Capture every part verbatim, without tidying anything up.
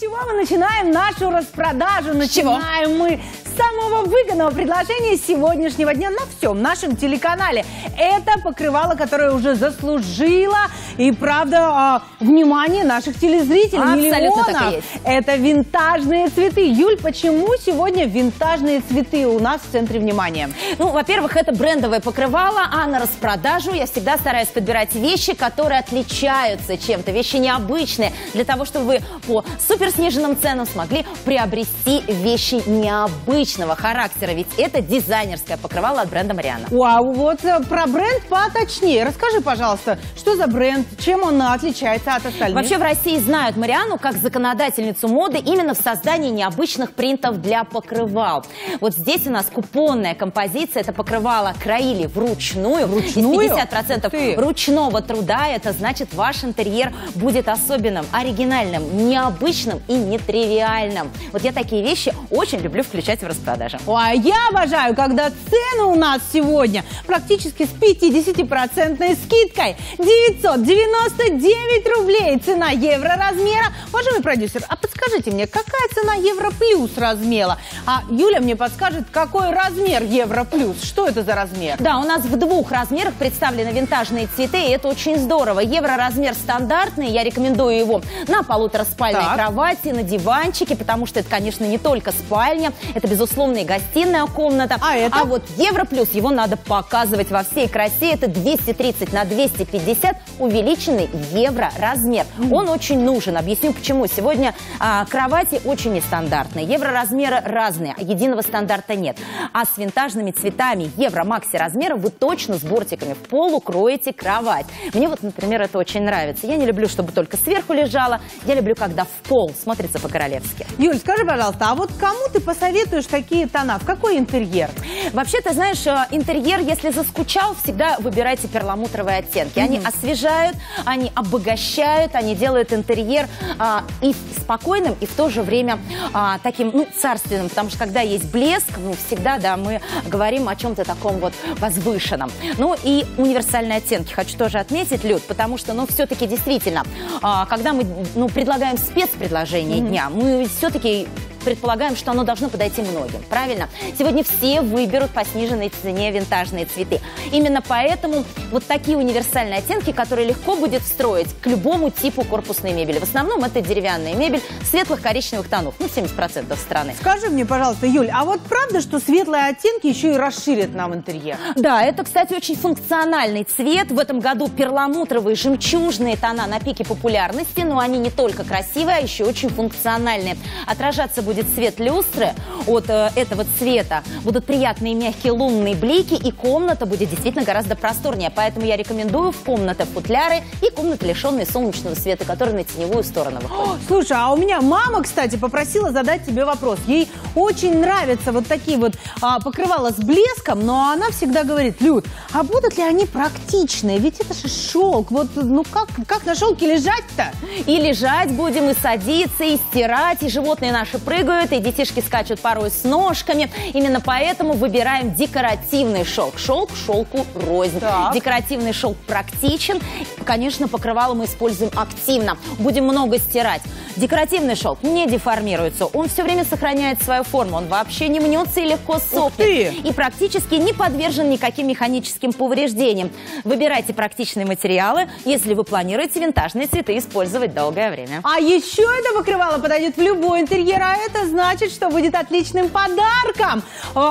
чего мы начинаем нашу распродажу? Начинаем мы с самого выгодного предложения сегодняшнего дня на всем нашем телеканале. Это покрывало, которое уже заслужило и, правда, внимание наших телезрителей, миллионов. Это винтажные цветы. Юль, почему сегодня винтажные цветы у нас в центре внимания? Ну, во-первых, это брендовое покрывало, а на распродажу я всегда стараюсь подбирать вещи, которые отличаются чем-то, вещи необычные, для того, чтобы вы по суперсниженным ценам смогли приобрести вещи необычного характера, ведь это дизайнерское покрывало от бренда Мариано. Вау, вот про бренд поточнее. Расскажи, пожалуйста, что за бренд, чем он отличается от остальных? Вообще в России знают Марианну как законодательницу моды именно в создании необычных принтов для покрывал. Вот здесь у нас купонная композиция, это покрывало краили вручную. Вручную? пятьдесят процентов ручного труда, это значит, ваш интерьер будет особенным, оригинальным, необычным и нетривиальным. Вот я такие вещи очень люблю включать в распродажу. Ой, я обожаю, когда цены у нас сегодня практически с пятидесятипроцентной скидкой. девятьсот девяносто девять рублей цена евро размера. Уважаемый продюсер, а подскажите мне, какая цена евро плюс размера? А Юля мне подскажет, какой размер евро плюс. Что это за размер? Да, у нас в двух размерах представлены винтажные цветы, и это очень здорово. Евро размер стандартный, я рекомендую его на полутораспальной так. кровати, на диванчике, потому что это, конечно, не только спальня, это, безусловно, и гостиная комната. А, это? а вот евро плюс, его надо показывать во всей красе. Это двести тридцать на двести пятьдесят увеличенный евро размер. Mm. Он очень нужен. Объясню почему. Сегодня а, кровати очень нестандартные. Евро размеры разные, единого стандарта нет. А с винтажными цветами евро макси размера вы точно с бортиками в пол укроете кровать. Мне вот, например, это очень нравится. Я не люблю, чтобы только сверху лежала. Я люблю, когда в пол смотрится по-королевски. Юль, скажи, пожалуйста, а вот кому ты посоветуешь такие тона? В какой интерьер? Вообще, ты знаешь, интерьер, если заскучал, всегда выбирайте перламутровые оттенки. Mm-hmm. Они освежают, они обогащают, они делают интерьер а, и спокойным, и в то же время а, таким, ну, царственным. Потому что когда есть блеск, ну, всегда, да, мы говорим о чем-то таком вот возвышенном. Ну, и универсальные оттенки хочу тоже отметить, Люд, потому что, ну, все-таки действительно, а, когда мы, ну, предлагаем спецпредложение mm-hmm. дня, мы все-таки предполагаем, что оно должно подойти многим, правильно? Сегодня все выберут по сниженной цене винтажные цветы. Именно поэтому вот такие универсальные оттенки, которые легко будет встроить к любому типу корпусной мебели. В основном это деревянная мебель светлых коричневых тонов, ну, семьдесят процентов страны. Скажи мне, пожалуйста, Юль, а вот правда, что светлые оттенки еще и расширят нам интерьер? Да, это, кстати, очень функциональный цвет. В этом году перламутровые, жемчужные тона на пике популярности, но они не только красивые, а еще очень функциональные. Отражаться будет будет цвет люстры, от э, этого цвета будут приятные мягкие лунные блики, и комната будет действительно гораздо просторнее. Поэтому я рекомендую в комнаты футляры и комнаты, лишенные солнечного света, которые на теневую сторону выходят. Слушай, а у меня мама, кстати, попросила задать тебе вопрос. Ей очень нравятся вот такие вот а, покрывала с блеском, но она всегда говорит: Люд, а будут ли они практичные? Ведь это же шелк. Вот, ну как, как на шелке лежать-то? И лежать будем, и садиться, и стирать, и животные наши прыгают, и детишки скачут порой с ножками. Именно поэтому выбираем декоративный шелк. Шелк шелку рознь. Так. Декоративный шелк практичен. Конечно, покрывало мы используем активно. Будем много стирать. Декоративный шелк не деформируется. Он все время сохраняет свою форму. Он вообще не мнется и легко сохнет. И практически не подвержен никаким механическим повреждениям. Выбирайте практичные материалы, если вы планируете винтажные цветы использовать долгое время. А еще это покрывало подойдет в любой интерьер, а это значит, что будет отличным подарком.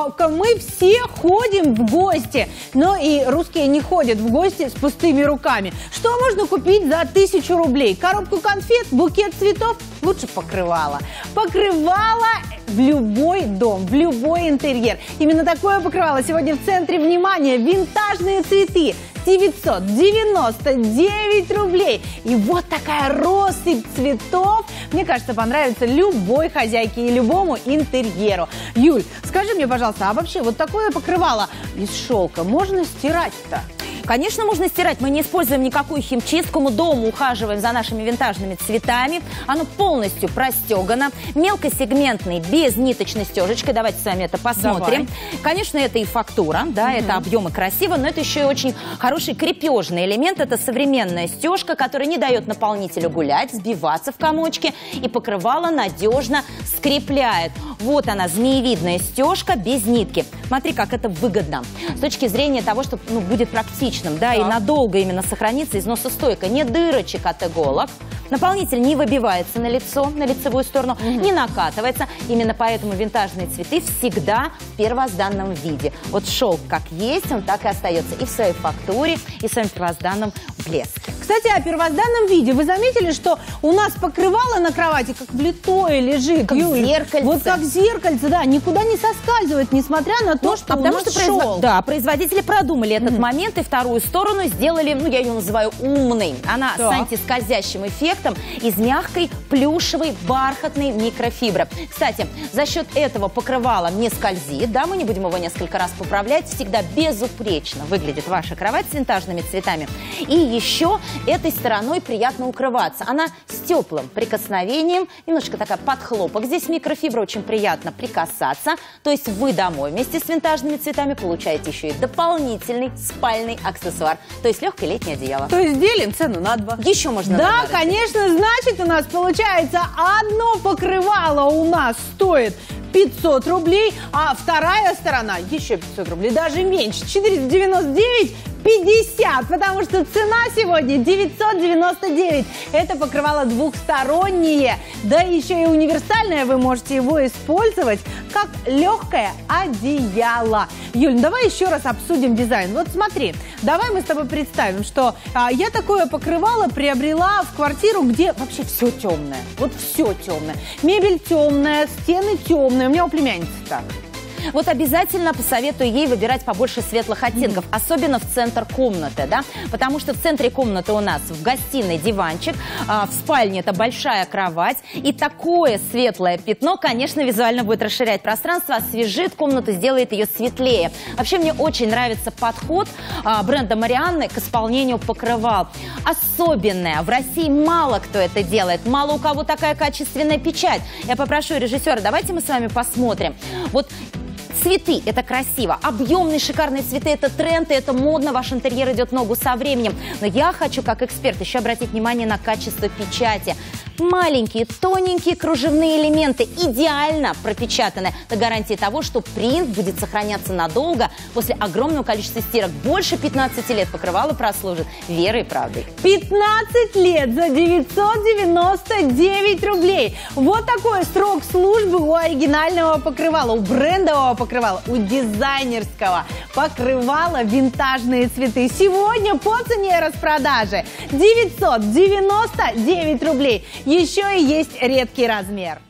Мы все ходим в гости, но и русские не ходят в гости с пустыми руками. Что можно купить за тысячу рублей? Коробку конфет, букет цветов? Лучше покрывало. Покрывало в любой дом, в любой интерьер. Именно такое покрывало сегодня в центре внимания. Винтажные цветы. девятьсот девяносто девять рублей. И вот такая россыпь цветов, мне кажется, понравится любой хозяйке и любому интерьеру. Юль, скажи мне, пожалуйста, а вообще вот такое покрывало из шелка можно стирать-то? Конечно, можно стирать. Мы не используем никакую химчистку. Мы дома ухаживаем за нашими винтажными цветами. Оно полностью простегано. Мелкосегментный, без ниточной стежечкой. Давайте с вами это посмотрим. Давай. Конечно, это и фактура, да, угу. это объемы красиво, но это еще и очень хороший крепежный элемент. Это современная стежка, которая не дает наполнителю гулять, сбиваться в комочки, и покрывало надежно скрепляет. Вот она, змеевидная стежка без нитки. Смотри, как это выгодно. С точки зрения того, что ну, будет практичным, да, да, и надолго именно сохранится износостойко. Нет дырочек от иголок. Наполнитель не выбивается на лицо, на лицевую сторону, угу. не накатывается. Именно поэтому винтажные цветы всегда в первозданном виде. Вот шелк как есть, он так и остается и в своей фактуре, и в своем первозданном блеске. Кстати, о первозданном виде. Вы заметили, что у нас покрывало на кровати как влитое лежит? Как Юль, зеркальце. Вот как зеркальце, да, никуда не соскальзывает, несмотря на то, ну, что а у потому нас что шелк. Производ... Да, производители продумали этот mm-hmm. момент и вторую сторону сделали, ну, я ее называю умной. Она так. с антискользящим эффектом из мягкой, плюшевой, бархатной микрофибры. Кстати, за счет этого покрывала не скользит, да, мы не будем его несколько раз поправлять, всегда безупречно выглядит ваша кровать с винтажными цветами. И еще этой стороной приятно укрываться. Она с теплым прикосновением, немножко такая под хлопок. Здесь микрофибра, очень приятно прикасаться. То есть вы домой вместе с винтажными цветами получаете еще и дополнительный спальный аксессуар. То есть легкое летнее одеяло. То есть делим цену на два. Еще можно. Да, конечно, значит у нас получается одно покрывало у нас стоит пятьсот рублей, а вторая сторона еще пятьсот рублей, даже меньше, четыреста девяносто девять пятьдесят, потому что цена сегодня девятьсот девяносто девять. Это покрывало двухстороннее, да еще и универсальное, вы можете его использовать как легкое одеяло. Юль, ну давай еще раз обсудим дизайн. Вот смотри, давай мы с тобой представим, что а, я такое покрывало приобрела в квартиру, где вообще все темное, вот все темное. Мебель темная, стены темные, у меня у племянницы так. Вот обязательно посоветую ей выбирать побольше светлых оттенков, mm-hmm. особенно в центр комнаты, да, потому что в центре комнаты у нас в гостиной диванчик, а в спальне это большая кровать, и такое светлое пятно, конечно, визуально будет расширять пространство, освежит комнату, сделает ее светлее. Вообще мне очень нравится подход а, бренда Марианны к исполнению покрывал. Особенное, в России мало кто это делает, мало у кого такая качественная печать. Я попрошу режиссера, давайте мы с вами посмотрим. Вот цветы – это красиво, объемные шикарные цветы – это тренд, и это модно, ваш интерьер идет ногу со временем. Но я хочу, как эксперт, еще обратить внимание на качество печати. Маленькие, тоненькие кружевные элементы, идеально пропечатаны, на гарантии того, что принт будет сохраняться надолго после огромного количества стирок. Больше пятнадцати лет покрывало прослужит верой и правдой. пятнадцать лет за девятьсот девяносто девять рублей. Вот такой срок службы у оригинального покрывала, у брендового покрывала, у дизайнерского покрывала винтажные цветы. Сегодня по цене распродажи девятьсот девяносто девять рублей. Еще и есть редкий размер.